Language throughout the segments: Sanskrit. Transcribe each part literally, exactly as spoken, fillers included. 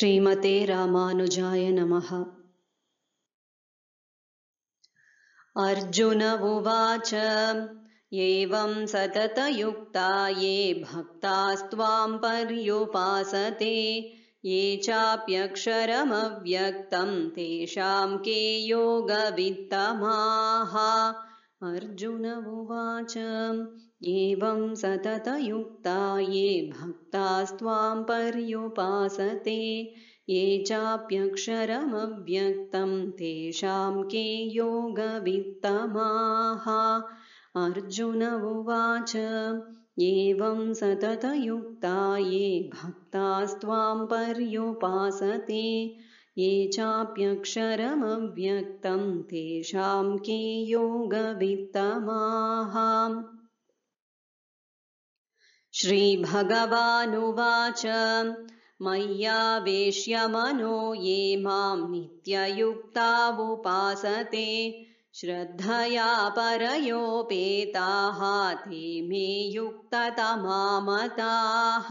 श्रीमते रामानुजाय नमः। अर्जुन उवाच एवं सततयुक्ता ये भक्तास्त्वां पर्युपासते ये चाप्यक्षरमव्यक्तं तेषां के योगवित्तमाः। अर्जुन उवाच एवं सततयुक्ता ये भक्तास्त्वां पर्युपासते ये चाप्यक्षरमव्यक्तं तेषां के योगवित्तमाः। अर्जुन उवाच एवं सततयुक्ता ये भक्तास्त्वां पर्युपासते ये चाप्यक्षरमव्यक्तं तेषां के योगवित्तमाः। श्रीभगवानुवाच मय्यावेश्य मनो ये मां नित्ययुक्ता उपासते श्रद्धया परयोपेताः ते मे युक्ततमा मताः।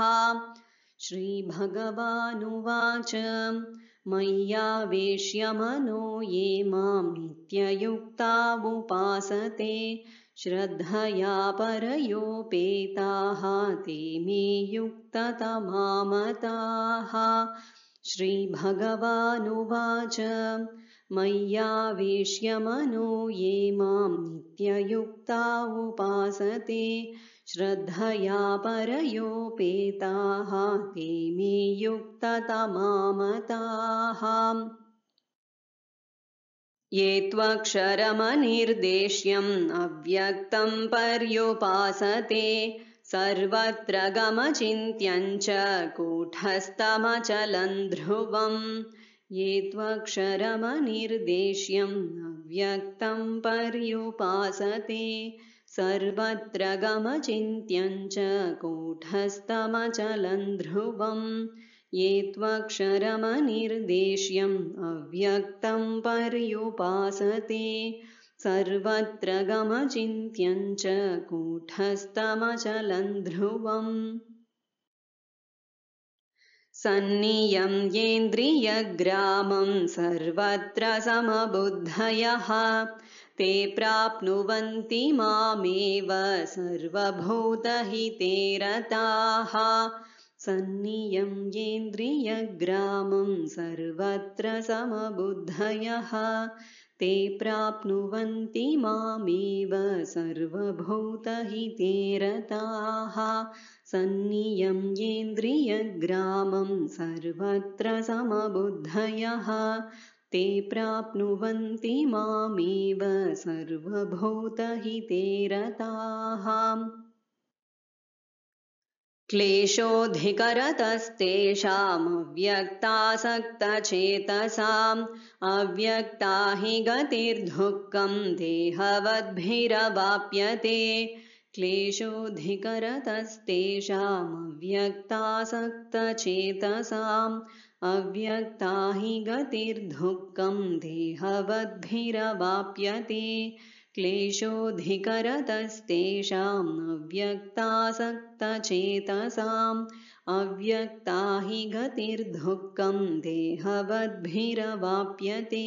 श्रीभगवानुवाच मय्यावेश्य मनो ये मां नित्ययुक्ता उपासते श्रद्धया परयोपेताः ते मे युक्ततमा मताः। श्रीभगवानुवाच मय्यावेश्य मनो ये मां नित्ययुक्ता उपासते श्रद्धया परयोपेताः ते मे युक्ततमा मताः। ये त्वक्षरमनिर्देश्यम् अव्यक्तं पर्युपासते सर्वत्र गमचिन्त्यं च कूटस्थमचलं ध्रुवम्। ये त्वक्षरमनिर्देश्यम् अव्यक्तं पर्युपासते सर्वत्र गमचिन्त्यं च कूटस्थमचलं ध्रुवम्। ये त्वक्षरमनिर्देश्यम् अव्यक्तं पर्युपासते सर्वत्र गमचिन्त्यं च कूटस्थमचलं ध्रुवम्। सन्नियम्येन्द्रियग्रामं सर्वत्र समबुद्धयः ते प्राप्नुवन्ति मामेव सर्वभूतहिते रताः। सन्नियम्येन्द्रियग्रामं सर्वत्र समबुद्धयः ते प्राप्नुवन्ति मामेव सर्वभूतहिते रताः। सन्नियम्येन्द्रियग्रामं सर्वत्र समबुद्धयः ते प्राप्नुवन्ति मामेव सर्वभूतहिते रताः। क्लेशोऽधिकरतस्तेषामव्यक्तासक्तचेतसाम् अव्यक्ता हि गतिर्दुःखं देहवद्भिरवाप्यते। क्लेशोऽधिकरतस्तेषामव्यक्तासक्तचेतसाम् अव्यक्ता हि गतिर्दुःखं देहवद्भिरवाप्यते। क्लेशोऽधिकरतस्तेषाम् अव्यक्तासक्तचेतसाम् अव्यक्ता हि गतिर्दुःखं देहवद्भिरवाप्यते।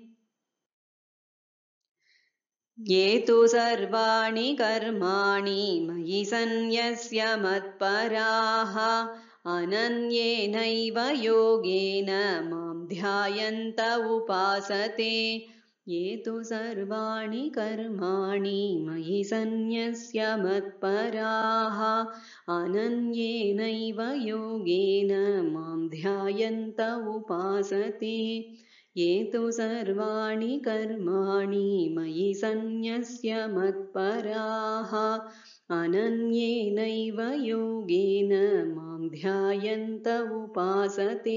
ये तु सर्वाणि कर्माणि मयि सन्न्यस्य मत्पराः अनन्येनैव योगेन मां ध्यायन्त उपासते। ये तु सर्वाणि कर्माणि मयि सन्न्यस्य मत्पराः अनन्येनैव योगेन मां ध्यायन्त उपासते। ये तु सर्वाणि कर्माणि मयि सन्न्यस्य मत्पराः अनन्येनैव योगेन मां ध्यायन्त उपासते।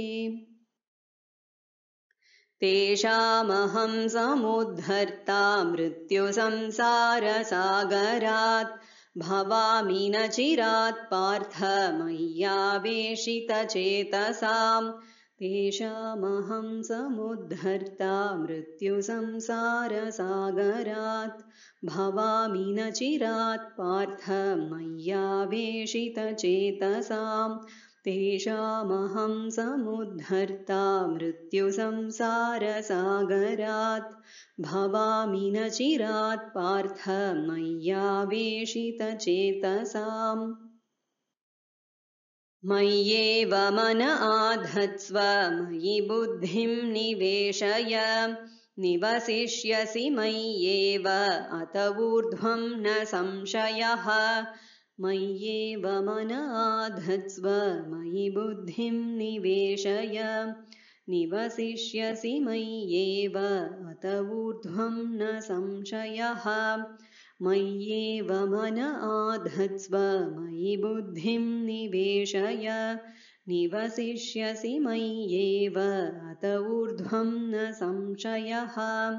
तेषामहं समुद्धर्ता मृत्युसंसारसागरात् भवामि न चिरात् पार्थ मय्यावेशितचेतसाम्। तेषामहं समुद्धर्ता मृत्युसंसारसागरात् भवामि न चिरात् पार्थ मय्यावेशितचेतसाम्। तेषामहं समुद्धर्ता मृत्युसंसारसागरात् भवामि न चिरात् पार्थ मय्यावेशितचेतसाम् मय्येव मन आधत्स्व मयि बुद्धिं निवेशय निवसिष्यसि मय्येव अत ऊर्ध्वं न संशयः मय्येव मन आधत्स्व मयि बुद्धिं निवेशय निवसिष्यसि मय्येव अत ऊर्ध्वं न संशयः मय्येव मन आधत्स्व मयि बुद्धिं निवेशय निवसिष्यसि मय्येव अत ऊर्ध्वं न संशयः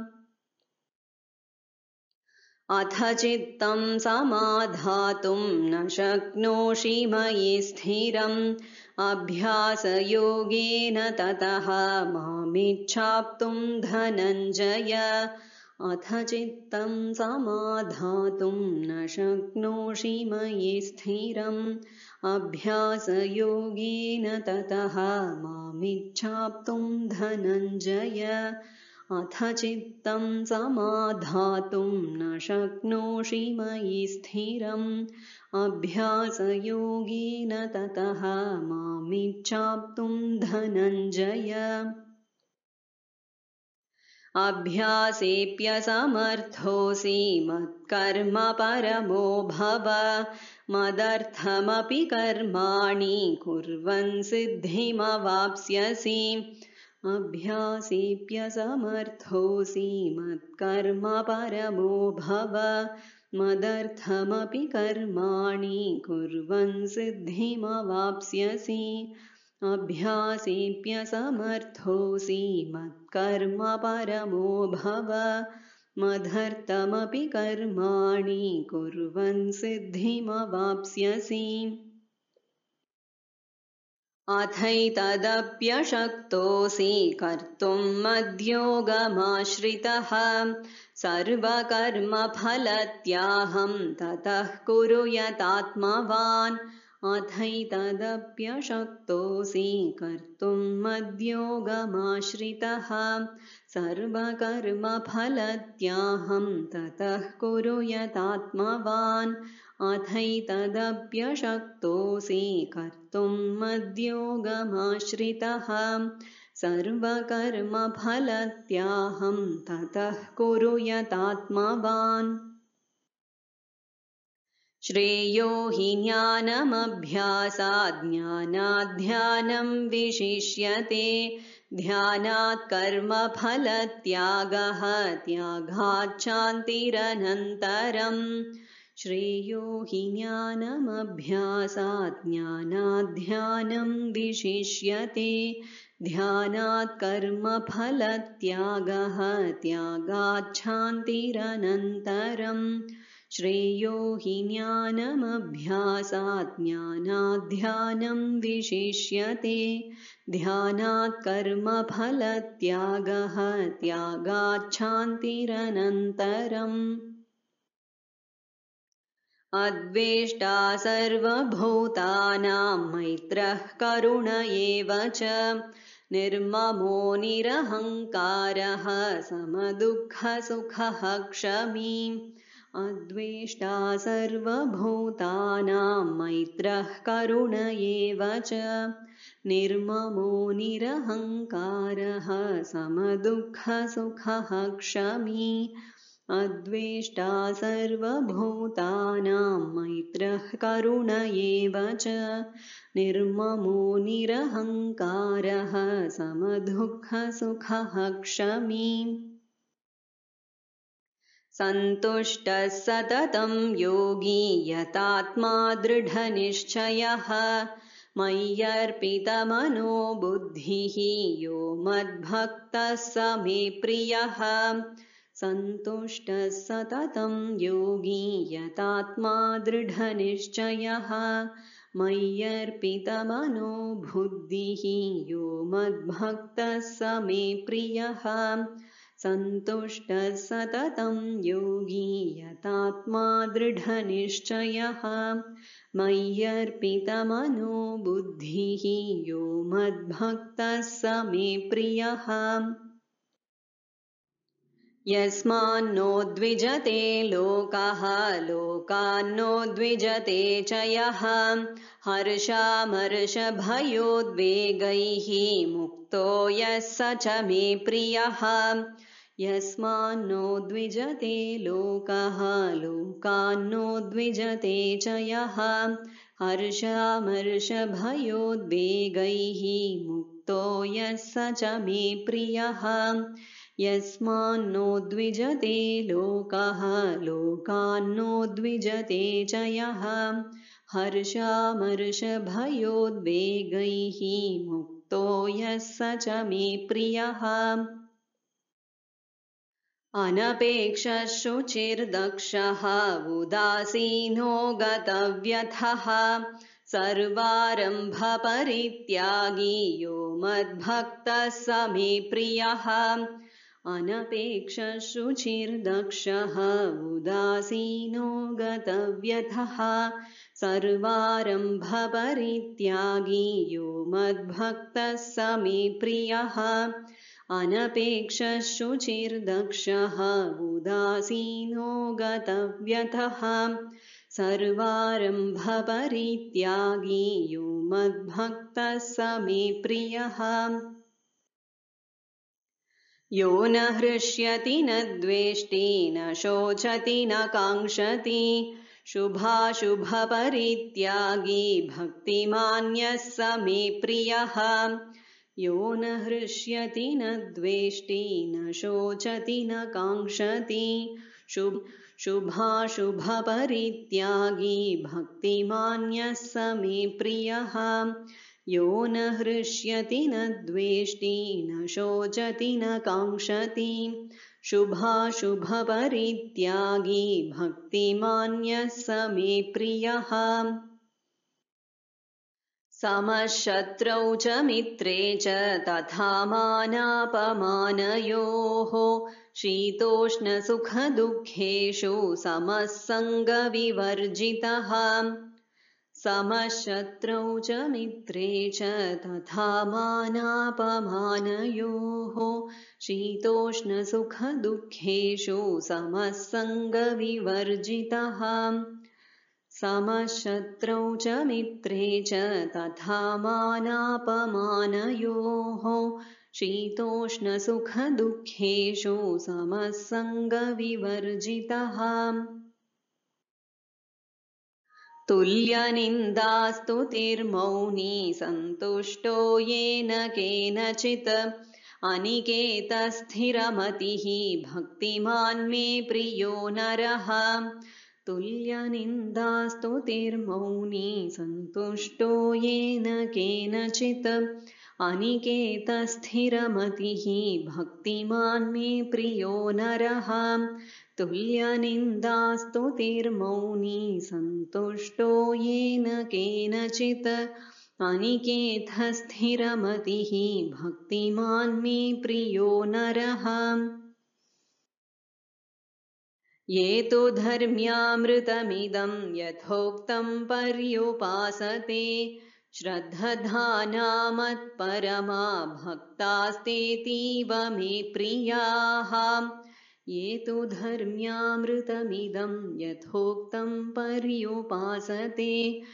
अथ चित्तं समाधातुं न शक्नोषि मयि स्थिरम् अभ्यासयोगेन ततः मामिच्छाप्तुं धनञ्जय अथ चित्तं समाधातुं न शक्नोषि मयि स्थिरम् अभ्यासयोगेन ततः मामिच्छाप्तुं धनञ्जय अथ चित्तं समाधातुं न शक्नोषि मयि स्थिरम् अभ्यासयोगेन ततः मामिच्छाप्तुं धनञ्जय अभ्यासेऽप्यसमर्थोऽसि मत्कर्म परमो भव मदर्थमपि कर्माणि कुर्वन् सिद्धिमवाप्स्यसि अभ्यासेऽप्यसमर्थोऽसि मत्कर्म परमो भव मदर्थमपि कर्माणि कुर्वन् सिद्धिमवाप्स्यसि अभ्यासेऽप्यसमर्थोऽसि मत्कर्म परमो भव मदर्थमपि कर्माणि कुर्वन् सिद्धिमवाप्स्यसि अथैतदप्यशक्तोऽसि कर्तुं मद्योगमाश्रितः सर्वकर्मफलत्यागं ततः कुरु यतात्मवान् अथैतदप्यशक्तोऽसि कर्तुं मद्योगमाश्रितः सर्वकर्मफलत्यागं ततः कुरु यतात्मवान् अथैतदप्यशक्तोऽसि कर्तुं मद्योगमाश्रितः सर्वकर्मफलत्यागं ततः कुरु यतात्मवान् श्रेयो हि ज्ञानमभ्यासात् ज्ञानात् ध्यानं विशिष्यते ध्यानात् कर्मफलत्यागः त्यागात् शान्तिरनन्तरम् श्रेयो हि ज्ञानमभ्यासात् ज्ञानात् ध्यानं विशिष्यते ध्यानात् कर्मफलत्यागः त्यागात् शान्तिरनन्तरम् श्रेयो हि ज्ञानमभ्यासात् ज्ञानात् ध्यानं विशिष्यते ध्यानात् कर्मफलत्यागः त्यागात् शान्तिरनन्तरम् अद्वेष्टा सर्वभूतानां मैत्रः करुण एव च निर्ममो निरहङ्कारः समदुःखसुखः क्षमी अद्वेष्टा सर्वभूतानां मैत्रः करुण एव च निर्ममो निरहङ्कारः समदुःखसुखः क्षमी अद्वेष्टा सर्वभूतानां मैत्रः करुण एव च निर्ममो निरहङ्कारः समदुःखसुखः क्षमी सन्तुष्टः सततं योगी यतात्मा दृढनिश्चयः मय्यर्पितमनो बुद्धिः यो मद्भक्तः स मे प्रियः सन्तुष्टः सततं योगी यतात्मा दृढनिश्चयः मय्यर्पितमनो बुद्धिः यो मद्भक्तः स मे प्रियः सन्तुष्टः सततं योगी यतात्मा दृढनिश्चयः मय्यर्पितमनो बुद्धिः यो मद्भक्तः स मे प्रियः यस्मान्नो द्विजते लोकः लोकान्नो द्विजते च यः हर्षामर्षभयोद्वेगैः मुक्तो यः स च मे प्रियः यस्मान्नो द्विजते लोकः लोकान्नो द्विजते च यः हर्षामर्षभयोद्वेगैः मुक्तो यः स च मे प्रियः यस्मान्नो द्विजते लोकः लोकान्नो द्विजते च यः हर्षामर्षभयोद्वेगैः मुक्तो यः स च मे प्रियः अनपेक्षः शुचिर्दक्षः उदासीनो गतव्यथः सर्वारम्भपरित्यागी यो मद्भक्तः स मे प्रियः अनपेक्षः शुचिर्दक्षः उदासीनो गतव्यथः सर्वारम्भपरित्यागी यो मद्भक्तः स मे प्रियः अनपेक्षः शुचिर्दक्षः उदासीनो गतव्यथः सर्वारम्भपरित्यागी यो मद्भक्तः स मे प्रियः यो न हृष्यति न द्वेष्टि न शोचति न काङ्क्षति शुभाशुभपरित्यागी भक्तिमान्यः स मे प्रियः यो न हृष्यति न द्वेष्टि न शोचति न काङ्क्षति शुभ शुभाशुभपरित्यागी भक्तिमान्यः स मे प्रियः यो न हृष्यति न द्वेष्टि न शोचति न काङ्क्षति शुभाशुभपरित्यागी भक्तिमान्यः स मे प्रियः समशत्रौ च मित्रे च तथा मानापमानयोः शीतोष्णसुखदुःखेषु समः सङ्गविवर्जितः समशत्रौ च मित्रे च तथा मानापमानयोः शीतोष्णसुखदुःखेषु समः सङ्गविवर्जितः समशत्रौ च मित्रे च तथा मानापमानयोः शीतोष्णसुखदुःखेषु समः सङ्गविवर्जितः तुल्यनिन्दास्तुतिर्मौनी सन्तुष्टो येन केनचित् अनिकेतस्थिरमतिः भक्तिमान् मे प्रियो नरः तुल्यनिन्दास्तुतिर्मौनी सन्तुष्टो येन केनचित् अनिकेतस्थिरमतिः भक्तिमान् मे प्रियो नरः तुल्यनिन्दास्तुतिर्मौनी सन्तुष्टो येन केनचित् अनिकेतस्थिरमतिः भक्तिमान् मे प्रियो नरः ये तु धर्म्यामृतमिदं यथोक्तं पर्युपासते श्रद्धधानामत्परमा भक्तास्तेतीव मे प्रियाः ये तु धर्म्यामृतमिदं यथोक्तं पर्युपासते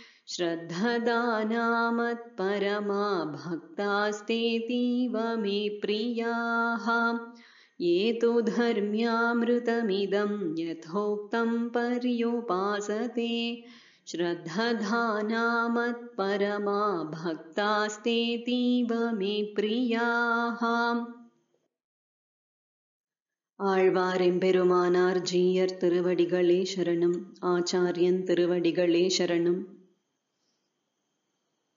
श्रद्धदानामत्परमा भक्तास्तेतीव मे प्रियाः ये तु धर्म्यामृतमिदं यथोक्तं पर्युपासते श्रद्धधानामत्परमा भक्तास्तेतीव मे प्रियाः ஆழ்வாரெம்பெருமானார் ஜீயர் திருவடிகளே சரணம். ஆச்சாரியன் திருவடிகளே சரணம்.